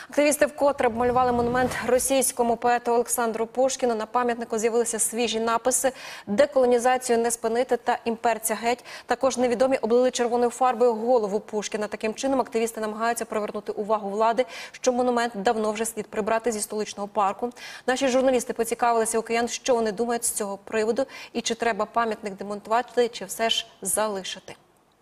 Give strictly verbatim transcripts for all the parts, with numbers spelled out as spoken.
Активісти вкотре обмалювали монумент російському поету Олександру Пушкіну. На пам'ятнику з'явилися свіжі написи «Деколонізацію не спинити» та «Імперця геть». Також невідомі облили червоною фарбою голову Пушкіна. Таким чином активісти намагаються привернути увагу влади, що монумент давно вже слід прибрати зі столичного парку. Наші журналісти поцікавилися у киян, що вони думають з цього приводу і чи треба пам'ятник демонтувати, чи все ж залишити.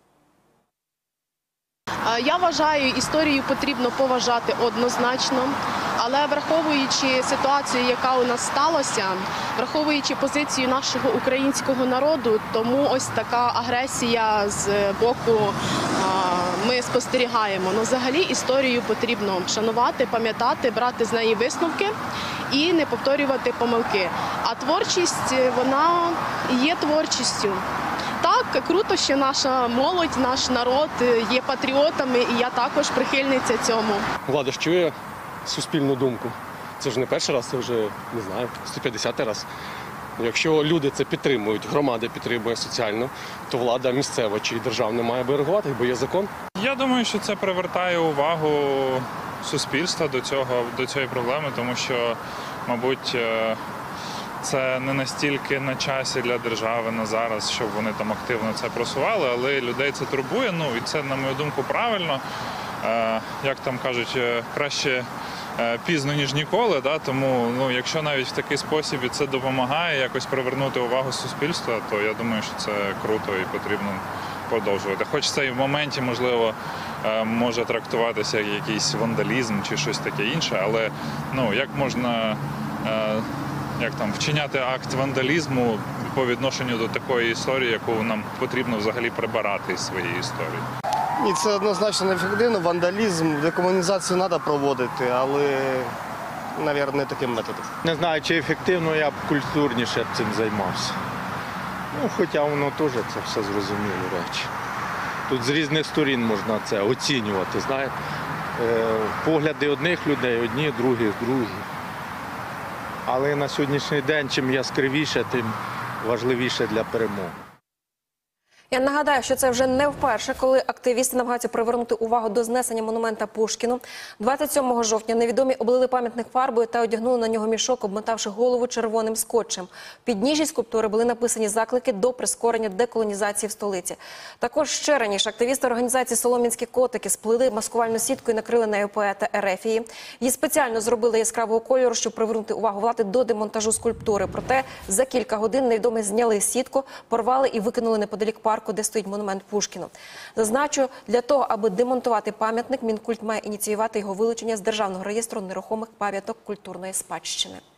Я вважаю, історію потрібно поважати однозначно, але враховуючи ситуацію, яка у нас сталася, враховуючи позицію нашого українського народу, тому ось така агресія з боку ми спостерігаємо. Ну, взагалі історію потрібно шанувати, пам'ятати, брати з неї висновки і не повторювати помилки. А творчість, вона є творчістю. Так, круто, що наша молодь, наш народ є патріотами, і я також прихильниця цьому. Влада ж чує суспільну думку. Це ж не перший раз, це вже, не знаю, сто п'ятдесятий раз. Якщо люди це підтримують, громада підтримує соціально, то влада місцева чи державна має би реагувати, бо є закон. Я думаю, що це привертає увагу суспільства до цього, до цієї проблеми, тому що, мабуть, це не настільки на часі для держави на зараз, щоб вони там активно це просували, але людей це турбує, ну і це, на мою думку, правильно. Е, як там кажуть, краще е, пізно, ніж ніколи, да? Тому ну, якщо навіть в такий спосіб і це допомагає якось привернути увагу суспільства, то я думаю, що це круто і потрібно продовжувати. Хоч це і в моменті, можливо, е, може трактуватися як якийсь вандалізм чи щось таке інше, але ну, як можна... Е, як там, вчиняти акт вандалізму по відношенню до такої історії, яку нам потрібно взагалі прибирати із своєї історії. Ні, це однозначно не ефективно. Вандалізм, декомунізацію треба проводити, але, мабуть, не таким методом. Не знаю, чи ефективно, я б культурніше цим займався. Ну, хоча воно теж це все зрозумілі речі. Тут з різних сторін можна це оцінювати, знаєте. Погляди одних людей, одні, другі, другі. Але на сьогоднішній день, чим яскравіше, тим важливіше для перемоги. Я нагадаю, що це вже не вперше, коли активісти намагаються привернути увагу до знесення монумента Пушкіну. двадцять сьомого жовтня невідомі облили пам'ятник фарбою та одягнули на нього мішок, обмотавши голову червоним скотчем. В підніжжі скульптури були написані заклики до прискорення деколонізації в столиці. Також ще раніше активісти організації «Солом'янські котики» сплели маскувальну сітку і накрили нею поета Ерефії. Її спеціально зробили яскравого кольору, щоб привернути увагу влади до демонтажу скульптури. Проте за кілька годин невідомі зняли сітку, порвали і викинули неподалік парку, де стоїть монумент Пушкіну. Зазначу, для того, аби демонтувати пам'ятник, Мінкульт має ініціювати його вилучення з Державного реєстру нерухомих пам'яток культурної спадщини.